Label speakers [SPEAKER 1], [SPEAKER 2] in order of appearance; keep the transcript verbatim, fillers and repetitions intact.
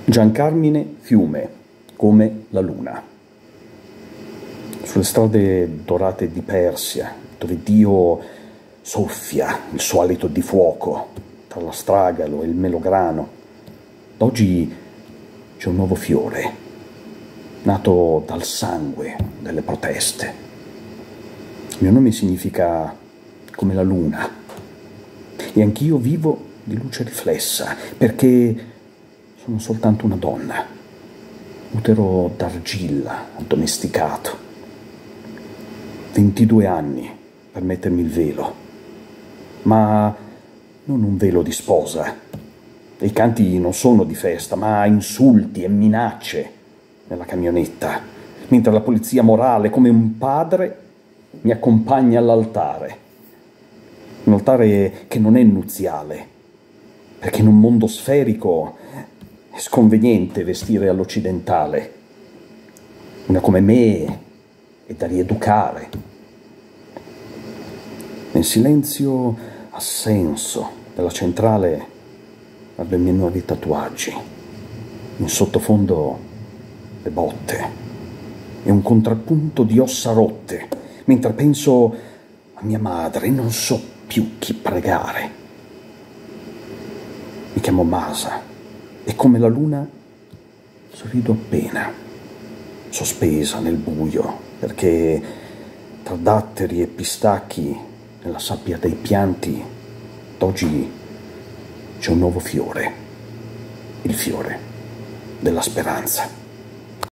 [SPEAKER 1] Giancarmine Fiume, come la luna. Sulle strade dorate di Persia, dove Dio soffia il suo alito di fuoco tra la stragalo e il melograno, oggi c'è un nuovo fiore, nato dal sangue delle proteste. Il mio nome significa come la luna, e anch'io vivo di luce riflessa, perché sono soltanto una donna, utero d'argilla addomesticato. ventidue anni per mettermi il velo, ma non un velo di sposa. I canti non sono di festa, ma insulti e minacce nella camionetta, mentre la polizia morale, come un padre, mi accompagna all'altare. Un altare che non è nuziale, perché in un mondo sferico è sconveniente vestire all'occidentale. Una come me è da rieducare. Nel silenzio assenso della centrale guardo i miei nuovi tatuaggi. In sottofondo le botte e un contrappunto di ossa rotte, mentre penso a mia madre e non so più chi pregare. Mi chiamo Masa e come la luna sorrido appena, sospesa nel buio, perché tra datteri e pistacchi nella sabbia dei pianti oggi c'è un nuovo fiore, il fiore della speranza.